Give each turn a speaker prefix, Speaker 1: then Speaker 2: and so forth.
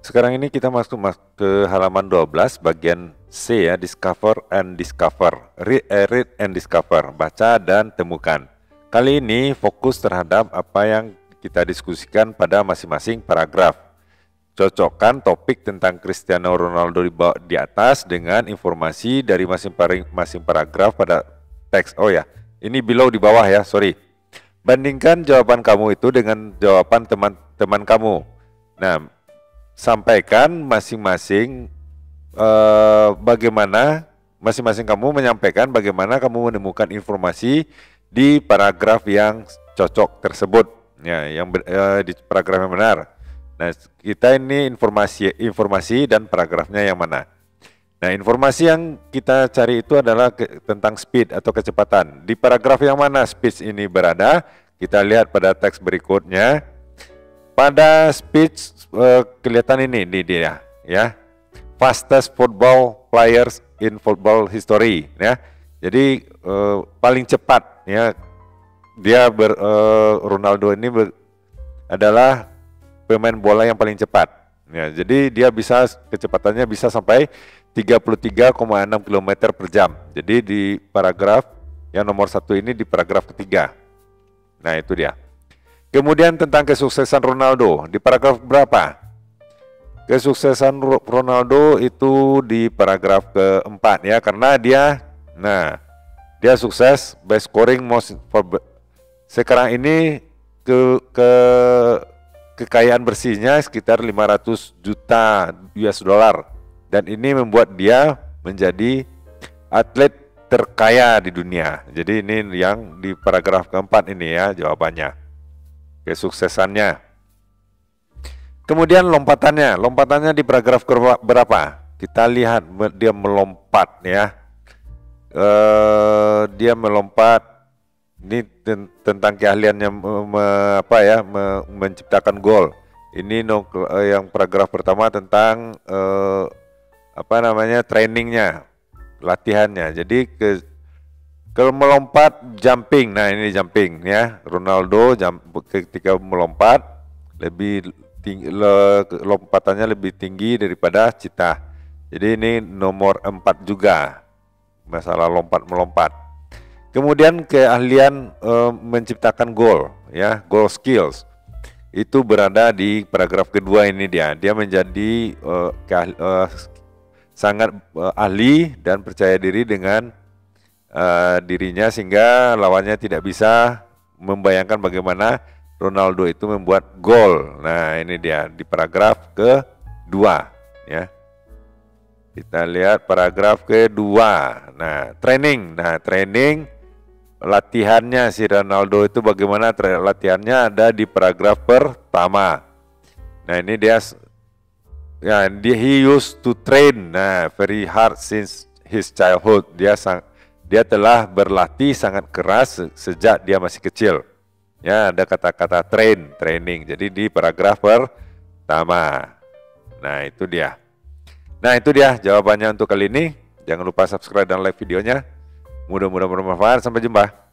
Speaker 1: Sekarang ini kita masuk ke halaman 12 bagian C ya, discover and discover. Read and discover, baca dan temukan. Kali ini fokus terhadap apa yang kita diskusikan pada masing-masing paragraf. Cocokkan topik tentang Cristiano Ronaldo di atas dengan informasi dari masing-masing paragraf pada teks. Oh ya, ini below di bawah ya, sorry. Bandingkan jawaban kamu itu dengan jawaban teman-teman kamu. Nah, sampaikan masing-masing bagaimana masing-masing kamu menyampaikan bagaimana kamu menemukan informasi di paragraf yang cocok tersebut ya, yang di paragraf yang benar. Nah, kita ini informasi dan paragrafnya yang mana. Nah, informasi yang kita cari itu adalah tentang speed atau kecepatan. Di paragraf yang mana speed ini berada? Kita lihat pada teks berikutnya. Pada speech kelihatan ini dia ya, fastest football players in football history ya. Jadi paling cepat ya, dia Ronaldo ini adalah pemain bola yang paling cepat ya. Jadi dia kecepatannya bisa sampai 33,6 km per jam. Jadi di paragraf yang nomor 1 ini di paragraf ketiga. Nah, itu dia. Kemudian tentang kesuksesan Ronaldo di paragraf berapa? Kesuksesan Ronaldo itu di paragraf keempat ya, karena dia sukses by scoring most sekarang ini kekayaan bersihnya sekitar 500 juta US dollar, dan ini membuat dia menjadi atlet terkaya di dunia. Jadi ini yang di paragraf keempat ini ya jawabannya, kesuksesannya. Kemudian lompatannya di paragraf berapa? Kita lihat dia melompat ya. Dia melompat. Ini tentang keahliannya menciptakan gol. Ini yang paragraf pertama tentang trainingnya, latihannya. Jadi kalau melompat jumping, nah ini jumping ya. Ronaldo ketika melompat lebih tinggi, lompatannya lebih tinggi daripada Cita. Jadi ini nomor 4 juga, masalah melompat. Kemudian keahlian menciptakan gol ya, goal skills. Itu berada di paragraf kedua ini dia. Dia menjadi sangat ahli dan percaya diri dengan dirinya sehingga lawannya tidak bisa membayangkan bagaimana Ronaldo itu membuat gol. Nah, ini dia di paragraf kedua ya. Kita lihat paragraf kedua. Nah, training latihannya si Ronaldo itu bagaimana latihannya ada di paragraf pertama. Nah, ini dia ya, he used to train very hard since his childhood. Dia telah berlatih sangat keras sejak dia masih kecil. Ya, ada kata-kata training. Jadi di paragraf pertama. Nah, itu dia. Jawabannya untuk kali ini. Jangan lupa subscribe dan like videonya. Mudah-mudahan bermanfaat. Sampai jumpa.